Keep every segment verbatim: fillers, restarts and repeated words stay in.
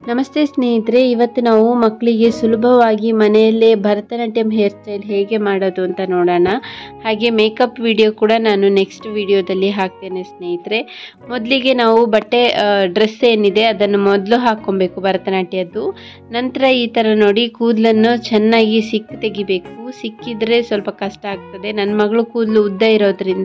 ನಮಸ್ತೆ ಸ್ನೇಹಿತರೆ, ಇವತ್ತು ನಾವು ಮಕ್ಕಳಿಗೆ ಸುಲಭವಾಗಿ ಮನೆಯಲ್ಲೇ ಭರತನಾಟ್ಯಂ ಹೇರ್ ಸ್ಟೈಲ್ ಹೇಗೆ ಮಾಡೋದು ಅಂತ ನೋಡೋಣ. ಹಾಗೆ ಮೇಕಪ್ ವಿಡಿಯೋ ಕೂಡ ನಾನು ನೆಕ್ಸ್ಟ್ ವಿಡಿಯೋದಲ್ಲಿ ಹಾಕ್ತೇನೆ ಸ್ನೇಹಿತರೆ. ಮೊದಲಿಗೆ ನಾವು ಬಟ್ಟೆ ಡ್ರೆಸ್ ಏನಿದೆ ಅದನ್ನು ಮೊದಲು ಹಾಕ್ಕೊಬೇಕು ಭರತನಾಟ್ಯದ್ದು. ನಂತರ ಈ ಥರ ನೋಡಿ ಕೂದಲನ್ನು ಚೆನ್ನಾಗಿ ಸಿಕ್ಕಿ ತೆಗಿಬೇಕು. ಸಿಕ್ಕಿದ್ರೆ ಸ್ವಲ್ಪ ಕಷ್ಟ ಆಗ್ತದೆ. ನನ್ನ ಮಗಳು ಕೂದಲು ಉದ್ದ ಇರೋದ್ರಿಂದ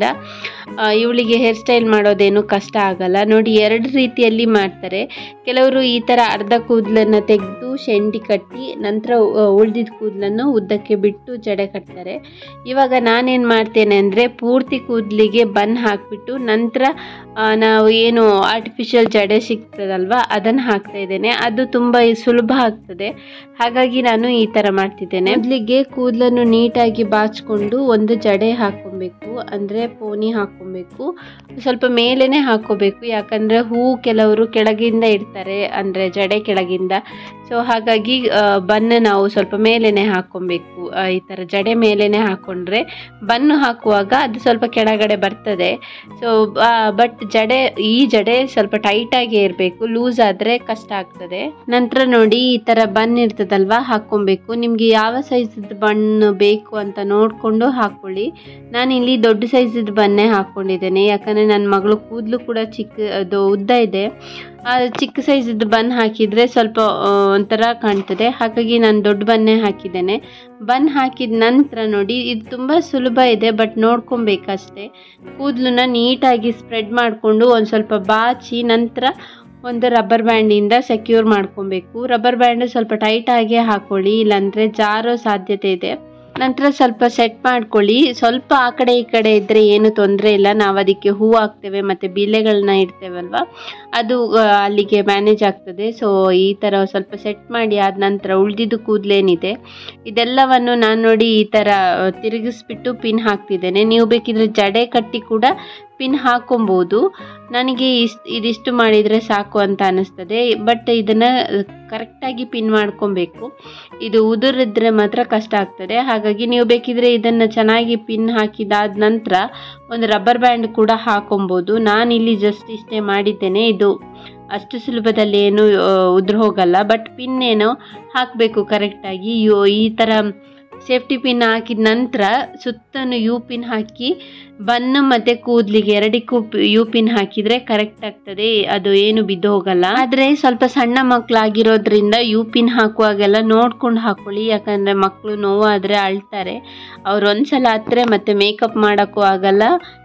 ಇವಳಿಗೆ ಹೇರ್ ಸ್ಟೈಲ್ ಮಾಡೋದೇನು ಕಷ್ಟ ಆಗಲ್ಲ. ನೋಡಿ, ಎರಡು ರೀತಿಯಲ್ಲಿ ಮಾಡ್ತಾರೆ. ಕೆಲವರು ಈ ಥರ ಅರ್ಧ ಕೂದಲನ್ನು ತೆಗೆದು ಶೆಂಡಿ ಕಟ್ಟಿ ನಂತರ ಉಳಿದಿದ್ದ ಕೂದಲನ್ನು ಉದ್ದಕ್ಕೆ ಬಿಟ್ಟು ಜಡೆ ಕಟ್ತಾರೆ. ಇವಾಗ ನಾನೇನು ಮಾಡ್ತೇನೆ ಅಂದರೆ ಪೂರ್ತಿ ಕೂದಲಿಗೆ ಬನ್ ಹಾಕಿಬಿಟ್ಟು ನಂತರ ನಾವು ಏನು ಆರ್ಟಿಫಿಷಿಯಲ್ ಜಡೆ ಸಿಗ್ತದಲ್ವ ಅದನ್ನು ಹಾಕ್ತಾ ಇದ್ದೇನೆ. ಅದು ತುಂಬ ಸುಲಭ ಆಗ್ತದೆ, ಹಾಗಾಗಿ ನಾನು ಈ ಥರ ಮಾಡ್ತಿದ್ದೇನೆ. ಮೊದಲಿಗೆ ಕೂದಲನ್ನು ನೀಟಾಗಿ ಬಾಚಿಕೊಂಡು ಒಂದು ಜಡೆ ಹಾಕ್ಕೊಬೇಕು, ಅಂದರೆ ಪೋನಿ ಹಾಕ್ಕೊಬೇಕು. ಸ್ವಲ್ಪ ಮೇಲೇ ಹಾಕ್ಕೋಬೇಕು, ಯಾಕಂದರೆ ಹೂ ಕೆಲವರು ಕೆಳಗಿಂದ ಇಡ್ತಾರೆ, ಅಂದರೆ ಜಡೆ ಕೆಳಗಿಂದ. ಸೊ ಹಾಗಾಗಿ ಬನ್ನು ನಾವು ಸ್ವಲ್ಪ ಮೇಲೇ ಹಾಕ್ಕೊಬೇಕು. ಈ ಥರ ಜಡೆ ಮೇಲೇ ಹಾಕ್ಕೊಂಡ್ರೆ ಬನ್ನು ಹಾಕುವಾಗ ಅದು ಸ್ವಲ್ಪ ಕೆಳಗಡೆ ಬರ್ತದೆ. ಸೊ ಬಟ್ ಜಡೆ ಈ ಜಡೆ ಸ್ವಲ್ಪ ಟೈಟಾಗಿ ಇರಬೇಕು, ಲೂಸ್ ಆದರೆ ಕಷ್ಟ ಆಗ್ತದೆ. ನಂತರ ನೋಡಿ ಈ ಥರ ಬನ್ ಇರ್ತದಲ್ವ ಹಾಕ್ಕೊಬೇಕು. ನಿಮಗೆ ಯಾವ ಸೈಜದ್ದು ಬಣ್ಣು ಬೇಕು ಅಂತ ನೋಡಿಕೊಂಡು ಹಾಕ್ಕೊಳ್ಳಿ. ನಾನಿಲ್ಲಿ ದೊಡ್ಡ ಸೈಜದ್ದು ಬನ್ನೇ ಹಾಕ್ಕೊಂಡಿದ್ದೇನೆ, ಯಾಕಂದರೆ ನನ್ನ ಮಗಳು ಕೂದಲು ಕೂಡ ಚಿಕ್ಕ ಅದು ಉದ್ದ ಇದೆ. ಚಿಕ್ಕ ಸೈಜದ್ದು ಬನ್ ಹಾಕಿದರೆ ಸ್ವಲ್ಪ ಒಂಥರ ಕಾಣ್ತದೆ, ಹಾಗಾಗಿ ನಾನು ದೊಡ್ಡ ಬನ್ನೇ ಹಾಕಿದ್ದೇನೆ. ಬನ್ ಹಾಕಿದ ನಂತರ ನೋಡಿ ಇದು ತುಂಬ ಸುಲಭ ಇದೆ, ಬಟ್ ನೋಡ್ಕೊಬೇಕಷ್ಟೇ. ಕೂದಲನ್ನ ನೀಟಾಗಿ ಸ್ಪ್ರೆಡ್ ಮಾಡಿಕೊಂಡು ಒಂದು ಸ್ವಲ್ಪ ಬಾಚಿ ನಂತರ ಒಂದು ರಬ್ಬರ್ ಬ್ಯಾಂಡಿಂದ ಸೆಕ್ಯೂರ್ ಮಾಡ್ಕೊಬೇಕು. ರಬ್ಬರ್ ಬ್ಯಾಂಡ್ ಸ್ವಲ್ಪ ಟೈಟಾಗಿ ಹಾಕ್ಕೊಳ್ಳಿ, ಇಲ್ಲಾಂದರೆ ಜಾರೋ ಸಾಧ್ಯತೆ ಇದೆ. ನಂತರ ಸ್ವಲ್ಪ ಸೆಟ್ ಮಾಡ್ಕೊಳ್ಳಿ. ಸ್ವಲ್ಪ ಆ ಕಡೆ ಈ ಕಡೆ ಇದ್ದರೆ ಏನು ತೊಂದರೆ ಇಲ್ಲ, ನಾವು ಅದಕ್ಕೆ ಹೂ ಹಾಕ್ತೇವೆ ಮತ್ತು ಬಿಲ್ಲೆಗಳನ್ನ ಇಡ್ತೇವಲ್ವ, ಅದು ಅಲ್ಲಿಗೆ ಮ್ಯಾನೇಜ್ ಆಗ್ತದೆ. ಸೊ ಈ ಥರ ಸ್ವಲ್ಪ ಸೆಟ್ ಮಾಡಿ ಆದ ನಂತರ ಉಳಿದಿದ್ದು ಕೂದಲೇನಿದೆ ಇದೆಲ್ಲವನ್ನು ನಾನು ನೋಡಿ ಈ ಥರ ತಿರುಗಿಸ್ಬಿಟ್ಟು ಪಿನ್ ಹಾಕ್ತಿದ್ದೇನೆ. ನೀವು ಬೇಕಿದ್ರೆ ಜಡೆ ಕಟ್ಟಿ ಕೂಡ ಪಿನ್ ಹಾಕೊಬೋದು. ನನಗೆ ಇಷ್ಟು ಇದಿಷ್ಟು ಮಾಡಿದರೆ ಸಾಕು ಅಂತ ಅನ್ನಿಸ್ತದೆ, ಬಟ್ ಇದನ್ನು ಕರೆಕ್ಟಾಗಿ ಪಿನ್ ಮಾಡ್ಕೊಬೇಕು. ಇದು ಉದುರಿದ್ರೆ ಮಾತ್ರ ಕಷ್ಟ ಆಗ್ತದೆ. ಹಾಗಾಗಿ ನೀವು ಬೇಕಿದ್ರೆ ಇದನ್ನು ಚೆನ್ನಾಗಿ ಪಿನ್ ಹಾಕಿದಾದ ನಂತರ ಒಂದು ರಬ್ಬರ್ ಬ್ಯಾಂಡ್ ಕೂಡ ಹಾಕೊಬೋದು. ನಾನಿಲ್ಲಿ ಜಸ್ಟ್ ಇಷ್ಟೇ ಮಾಡಿದ್ದೇನೆ. ಇದು ಅಷ್ಟು ಸುಲಭದಲ್ಲಿ ಏನು ಉದುರು ಹೋಗಲ್ಲ, ಬಟ್ ಪಿನ್ ಏನೋ ಹಾಕಬೇಕು ಕರೆಕ್ಟಾಗಿ. ಯು ಈ ಥರ ಸೇಫ್ಟಿ ಪಿನ್ ಹಾಕಿದ ನಂತರ ಸುತ್ತಲೂ ಯು ಪಿನ್ ಹಾಕಿ ಬನ್ನು ಮತ್ತು ಕೂದಲಿಗೆ ಎರಡಕ್ಕೂ ಯು ಪಿನ್ ಹಾಕಿದರೆ ಕರೆಕ್ಟ್ ಆಗ್ತದೆ, ಅದು ಏನು ಬಿದ್ದು ಹೋಗಲ್ಲ. ಆದರೆ ಸ್ವಲ್ಪ ಸಣ್ಣ ಮಕ್ಕಳಾಗಿರೋದ್ರಿಂದ ಯು ಪಿನ್ ಹಾಕುವಾಗೆಲ್ಲ ನೋಡ್ಕೊಂಡು ಹಾಕ್ಕೊಳ್ಳಿ, ಯಾಕಂದರೆ ಮಕ್ಕಳು ನೋವಾದರೆ ಅಳ್ತಾರೆ. ಅವ್ರು ಒಂದ್ಸಲ ಹತ್ತಿರ ಮತ್ತು ಮೇಕಪ್ ಮಾಡೋಕ್ಕೂ ಆಗಲ್ಲ,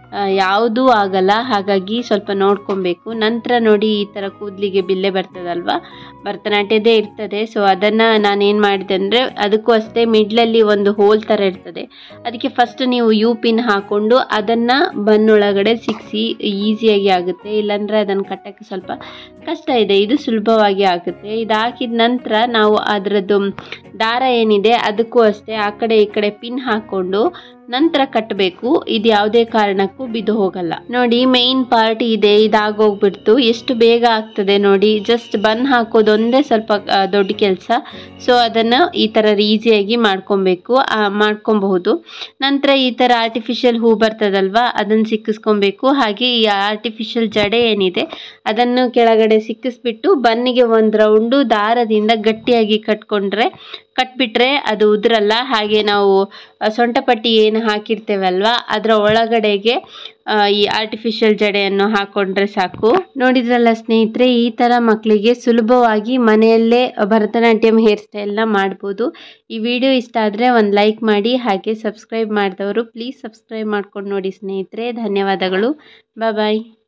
ಯಾವುದೂ ಆಗಲ್ಲ. ಹಾಗಾಗಿ ಸ್ವಲ್ಪ ನೋಡ್ಕೊಬೇಕು. ನಂತರ ನೋಡಿ ಈ ಥರ ಕೂದಲಿಗೆ ಬಿಲ್ಲೆ ಬರ್ತದಲ್ವ, ಭರತನಾಟ್ಯದೇ ಇರ್ತದೆ. ಸೊ ಅದನ್ನು ನಾನೇನು ಮಾಡಿದೆ ಅಂದರೆ ಅದಕ್ಕೂ ಅಷ್ಟೇ ಮಿಡ್ಲಲ್ಲಿ ಒಂದು ಹೋಲ್ ಥರ ಇರ್ತದೆ, ಅದಕ್ಕೆ ಫಸ್ಟ್ ನೀವು ಯು ಪಿನ್ ಹಾಕ್ಕೊಂಡು ಅದನ್ನು ಬನ್ನೊಳಗಡೆ ಸಿಕ್ಕಿಸಿ ಈಸಿಯಾಗಿ ಆಗುತ್ತೆ. ಇಲ್ಲಾಂದರೆ ಅದನ್ನು ಕಟ್ಟೋಕ್ಕೆ ಸ್ವಲ್ಪ ಕಷ್ಟ ಇದೆ, ಇದು ಸುಲಭವಾಗಿ ಆಗುತ್ತೆ. ಇದು ಹಾಕಿದ ನಂತರ ನಾವು ಅದರದ್ದು ದಾರ ಏನಿದೆ ಅದಕ್ಕೂ ಅಷ್ಟೇ ಆ ಕಡೆ ಈ ಕಡೆ ಪಿನ್ ಹಾಕ್ಕೊಂಡು ನಂತರ ಕಟ್ಟಬೇಕು. ಇದು ಯಾವುದೇ ಕಾರಣಕ್ಕೂ ಬಿದ್ದು ಹೋಗಲ್ಲ. ನೋಡಿ ಮೇನ್ ಪಾರ್ಟ್ ಇದೆ, ಇದಾಗೋಗ್ಬಿಡ್ತು. ಎಷ್ಟು ಬೇಗ ಆಗ್ತದೆ ನೋಡಿ. ಜಸ್ಟ್ ಬನ್ ಹಾಕೋದೊಂದೇ ಸ್ವಲ್ಪ ದೊಡ್ಡ ಕೆಲಸ. ಸೊ ಅದನ್ನು ಈ ಥರ ಈಸಿಯಾಗಿ ಮಾಡ್ಕೊಬೇಕು ಮಾಡ್ಕೊಬಹುದು. ನಂತರ ಈ ಥರ ಆರ್ಟಿಫಿಷಿಯಲ್ ಹೂ ಬರ್ತದಲ್ವ ಅದನ್ನು ಸಿಕ್ಕಿಸ್ಕೊಬೇಕು. ಹಾಗೆ ಈ ಆರ್ಟಿಫಿಷಿಯಲ್ ಜಡೆ ಏನಿದೆ ಅದನ್ನು ಕೆಳಗಡೆ ಸಿಕ್ಕಿಸ್ಬಿಟ್ಟು ಬನ್ನಿಗೆ ಒಂದು ರೌಂಡು ದಾರದಿಂದ ಗಟ್ಟಿಯಾಗಿ ಕಟ್ಕೊಂಡ್ರೆ ಕಟ್ಬಿಟ್ರೆ ಅದು ಉದುರಲ್ಲ. ಹಾಗೆ ನಾವು ಸೊಂಟಪಟ್ಟಿ ಏನು ಹಾಕಿರ್ತೇವಲ್ವ ಅದರ ಒಳಗಡೆಗೆ ಈ ಆರ್ಟಿಫಿಷಿಯಲ್ ಜಡೆಯನ್ನು ಹಾಕ್ಕೊಂಡ್ರೆ ಸಾಕು. ನೋಡಿದ್ರಲ್ಲ ಸ್ನೇಹಿತರೆ, ಈ ಥರ ಮಕ್ಕಳಿಗೆ ಸುಲಭವಾಗಿ ಮನೆಯಲ್ಲೇ ಭರತನಾಟ್ಯಂ ಹೇರ್ ಸ್ಟೈಲ್ನ ಮಾಡ್ಬೋದು. ಈ ವಿಡಿಯೋ ಇಷ್ಟ ಆದರೆ ಒಂದು ಲೈಕ್ ಮಾಡಿ, ಹಾಗೆ ಸಬ್ಸ್ಕ್ರೈಬ್ ಮಾಡಿದವರು ಪ್ಲೀಸ್ ಸಬ್ಸ್ಕ್ರೈಬ್ ಮಾಡ್ಕೊಂಡು ನೋಡಿ ಸ್ನೇಹಿತರೆ. ಧನ್ಯವಾದಗಳು. ಬಾಯ್ ಬಾಯ್.